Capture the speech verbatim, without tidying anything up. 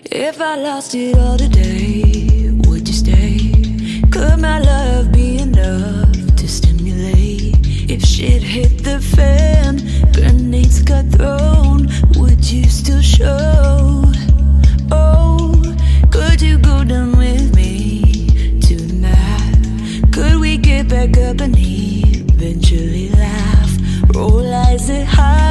If I lost it all today, would you stay? Could my love be enough to stimulate? If shit hit the fan, grenades got thrown, would you still show? Oh, could you go down with me tonight? Could we get back up and eventually laugh? Roll eyes at high